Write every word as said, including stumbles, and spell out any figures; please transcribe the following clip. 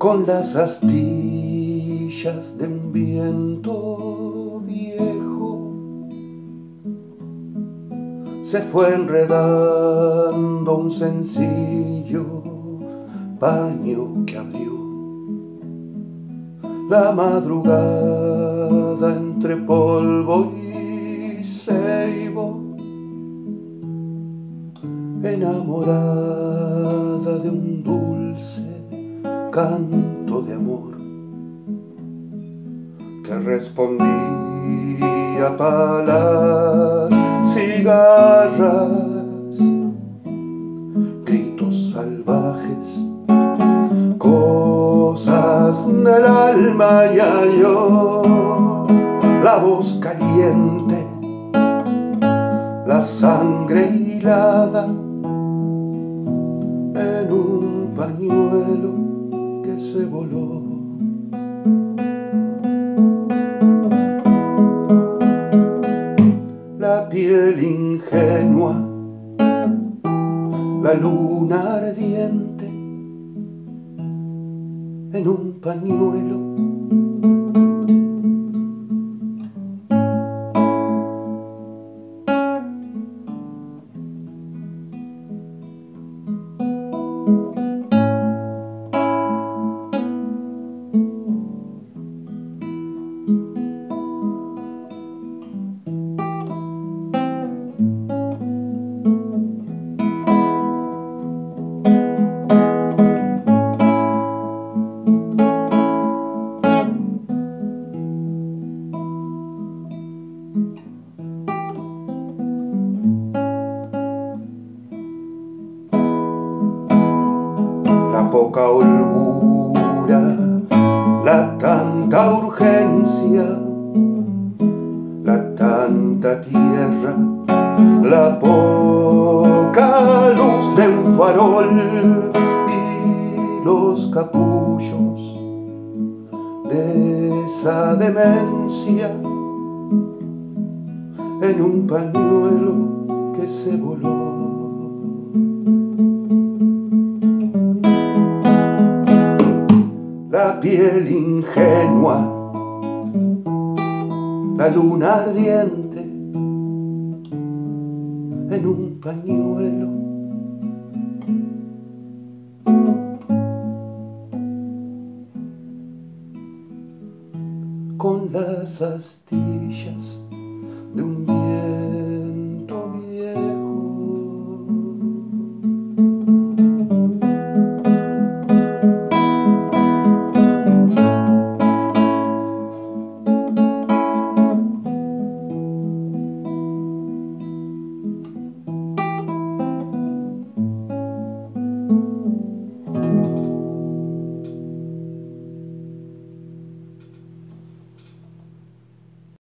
con las astillas de un viento viejo, se fue enredando un sencillo paño que abrió la madrugada entre polvo y ceibo, enamorada de un dulce canto de amor que respondía pa' las cigarras, gritos salvajes, cosas del alma, y yo la voz caliente, la sangre hilada en un pañuelo que se voló. La piel ingenua, la luna ardiente en un pañuelo. La poca holgura, la tanta urgencia, la tanta tierra, la poca luz de un farol y los capullos de esa demencia en un pañuelo que se voló. La piel ingenua, la luna ardiente en un pañuelo. Con las astillas de un viejo